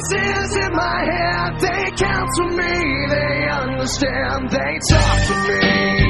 voices in my head, they counsel me, they understand, they talk to me.